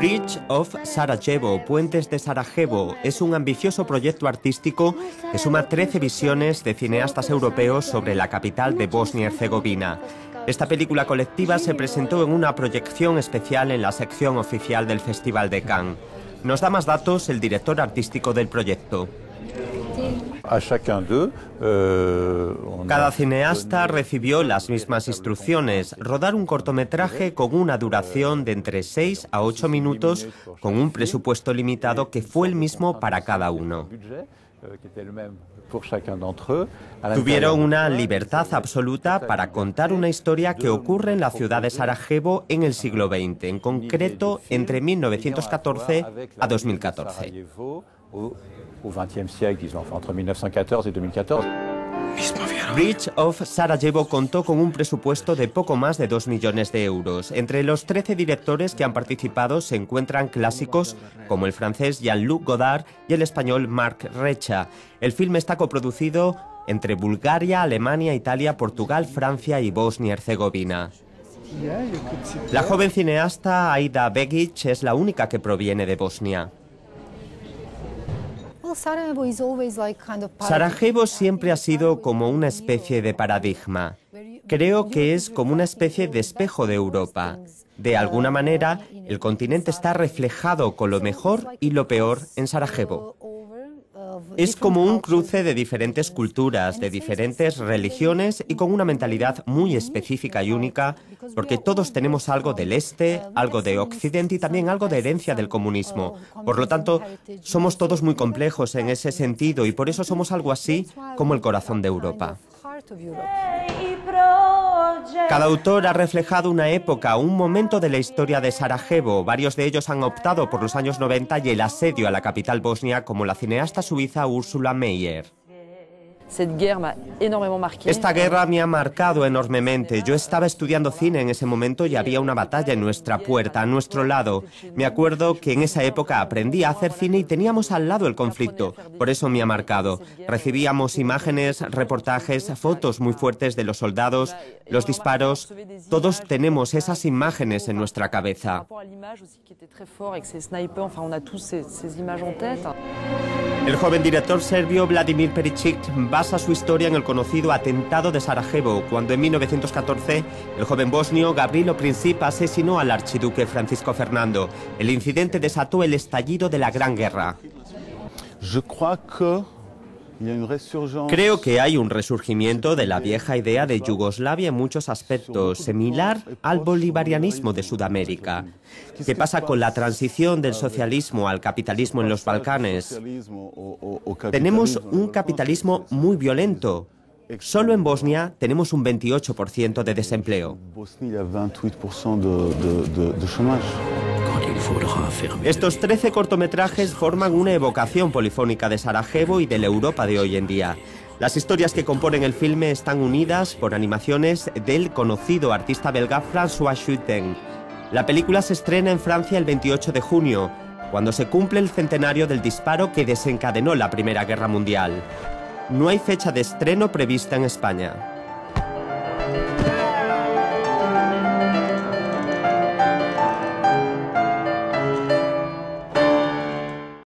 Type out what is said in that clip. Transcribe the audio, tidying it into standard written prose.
Bridge of Sarajevo, Puentes de Sarajevo, es un ambicioso proyecto artístico que suma 13 visiones de cineastas europeos sobre la capital de Bosnia y Herzegovina. Esta película colectiva se presentó en una proyección especial en la sección oficial del Festival de Cannes. Nos da más datos el director artístico del proyecto. Cada cineasta recibió las mismas instrucciones: rodar un cortometraje con una duración de entre 6 a 8 minutos, con un presupuesto limitado que fue el mismo para cada uno. Tuvieron una libertad absoluta para contar una historia que ocurre en la ciudad de Sarajevo en el siglo XX, en concreto entre 1914 a 2014. Bridge of Sarajevo contó con un presupuesto de poco más de 2 millones de euros. Entre los 13 directores que han participado se encuentran clásicos como el francés Jean-Luc Godard y el español Marc Recha. El filme está coproducido entre Bulgaria, Alemania, Italia, Portugal, Francia y Bosnia y Herzegovina. La joven cineasta Aida Begic es la única que proviene de Bosnia. Sarajevo siempre ha sido como una especie de paradigma. Creo que es como una especie de espejo de Europa. De alguna manera, el continente está reflejado con lo mejor y lo peor en Sarajevo. Es como un cruce de diferentes culturas, de diferentes religiones y con una mentalidad muy específica y única, porque todos tenemos algo del este, algo de Occidente y también algo de herencia del comunismo. Por lo tanto, somos todos muy complejos en ese sentido y por eso somos algo así como el corazón de Europa. Cada autor ha reflejado una época, un momento de la historia de Sarajevo. Varios de ellos han optado por los años 90 y el asedio a la capital bosnia, como la cineasta suiza Ursula Meyer. Esta guerra me ha marcado enormemente. Yo estaba estudiando cine en ese momento y había una batalla en nuestra puerta, a nuestro lado. Me acuerdo que en esa época aprendí a hacer cine y teníamos al lado el conflicto. Por eso me ha marcado. Recibíamos imágenes, reportajes, fotos muy fuertes de los soldados, los disparos. Todos tenemos esas imágenes en nuestra cabeza. El joven director serbio Vladimir Perišić basa su historia en el conocido atentado de Sarajevo, cuando en 1914 el joven bosnio Gavrilo Princip asesinó al archiduque Francisco Fernando. El incidente desató el estallido de la Gran Guerra. Creo que hay un resurgimiento de la vieja idea de Yugoslavia en muchos aspectos, similar al bolivarianismo de Sudamérica. ¿Qué pasa con la transición del socialismo al capitalismo en los Balcanes? Tenemos un capitalismo muy violento. Solo en Bosnia tenemos un 28% de desempleo. Estos 13 cortometrajes forman una evocación polifónica de Sarajevo y de la Europa de hoy en día. Las historias que componen el filme están unidas por animaciones del conocido artista belga François Schuiten. La película se estrena en Francia el 28 de junio, cuando se cumple el centenario del disparo que desencadenó la Primera Guerra Mundial. No hay fecha de estreno prevista en España.